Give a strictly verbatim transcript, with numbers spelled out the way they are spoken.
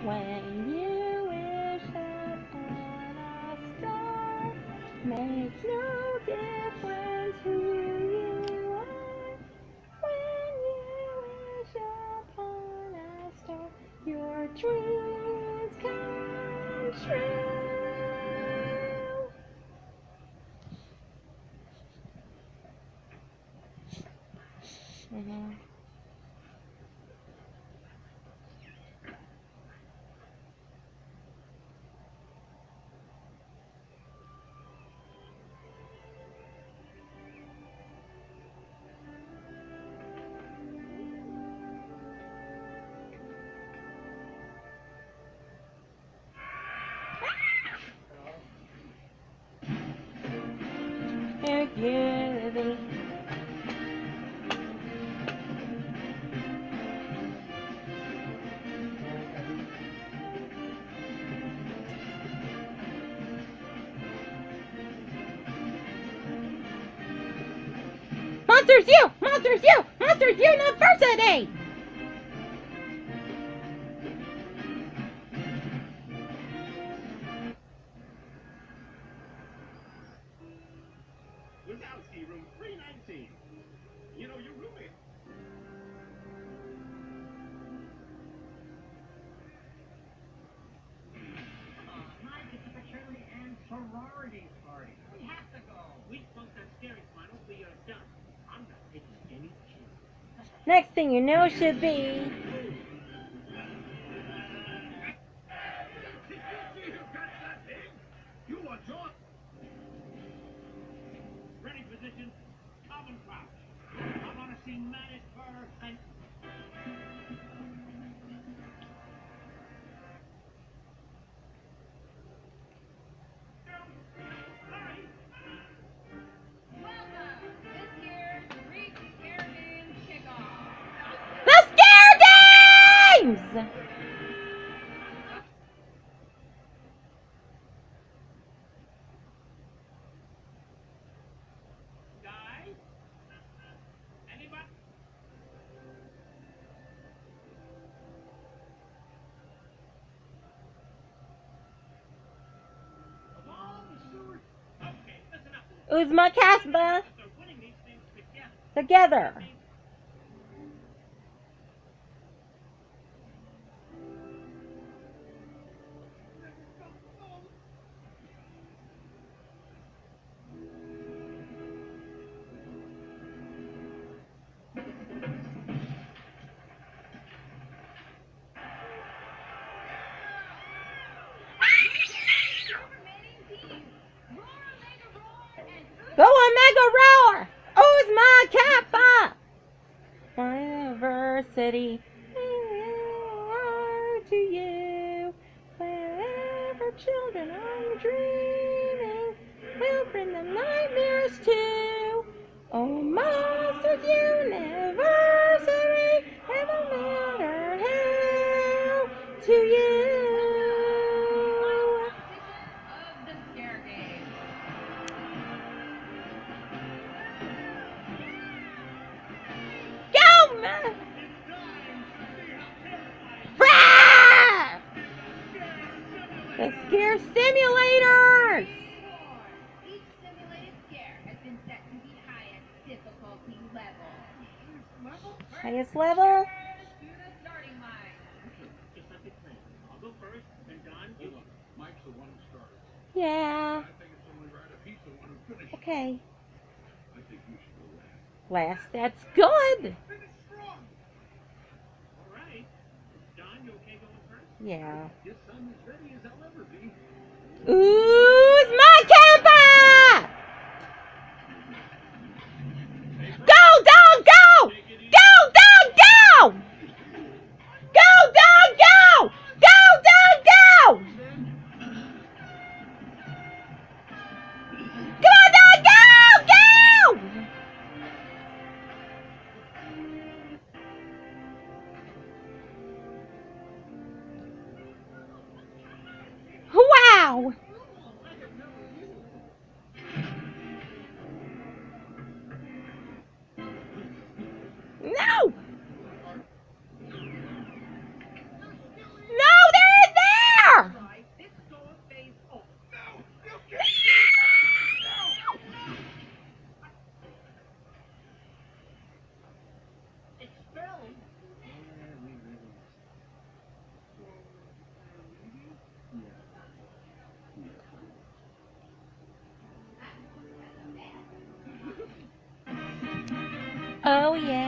When you wish upon a star, makes no difference who you are. When you wish upon a star, your dreams come true. Mm-hmm. Together. Monsters U! Monsters U! Monsters University! Wazowski, room three nineteen. You know, your roommate. Mike, it's a fraternity and sorority party. We have to go. We supposed to have scary final be uh, done. I'm not taking any chances. Next thing you know should be... You are John. Ready position. Common crouch. I want to see Mattis Burr and... The Scare Games! Guys? Anybody? Along the sewer. Okay, listen up. Uzma Casbah They're putting these things together. together. Go Omega Roar! Uzma Kappa! University, to you, wherever children are dreaming, we'll bring them nightmares too. Oh, Monsters University, it will matter how to you. Of the Scare Games. Go, man! Rah! The Scare Simulators! Each simulated scare has been set to the highest difficulty level. Highest level? To the starting line. Just like they planned. I'll go first, then Don, you. Hold on. Mike's the one who started. Yeah. I think it's only right if he's the one who finished. Okay. I think you should go last. Last. That's good. Finish strong. All right. Don, you okay going first? Yeah. Yes, I'm as ready as I'll ever be. Uzma Kappa! Go, dog, go! Go, dog, go! Go, dog, go! Go, dog, go! Come on, dog, go! Go! Wow! No! No, there Oh, yeah.